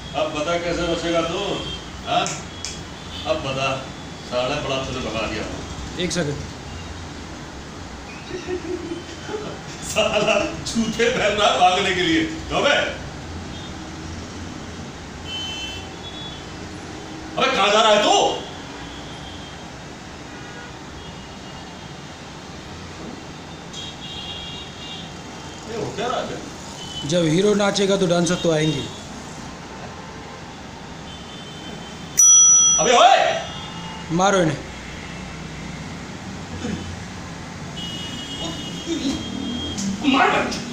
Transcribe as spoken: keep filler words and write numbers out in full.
अब बता कैसे बचेगा तू? हाँ अब बता, साढ़े बड़ा तुझे भगा दिया। एक सेकंड। साला जूते पहन रहा भागने के लिए। अबे अबे कहाँ जा रहा है तू? ये हो क्या रहा है? जब हीरो नाचेगा तो डांसर तो आएंगे। अबे ओए मारो इन्हें। मार